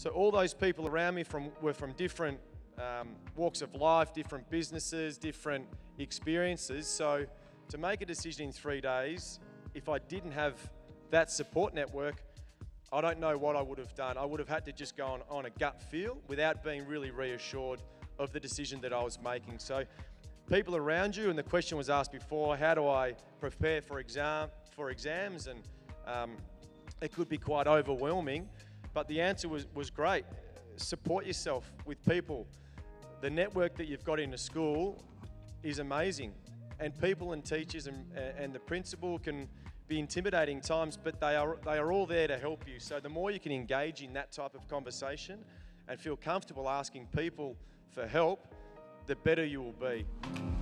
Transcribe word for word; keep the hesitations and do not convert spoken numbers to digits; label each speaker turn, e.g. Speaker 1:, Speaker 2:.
Speaker 1: So all those people around me from were from different um, walks of life, different businesses, different experiences. So to make a decision in three days, if I didn't have that support network, I don't know what I would have done. I would have had to just go on, on a gut feel without being really reassured of the decision that I was making. So people around you, and the question was asked before, how do I prepare for exam for exams? And um, it could be quite overwhelming, but the answer was, was great. Support yourself with people. The network that you've got in a school is amazing, and people and teachers and, and the principal can be intimidating times, but they are, they are all there to help you. So the more you can engage in that type of conversation and feel comfortable asking people for help, the better you will be.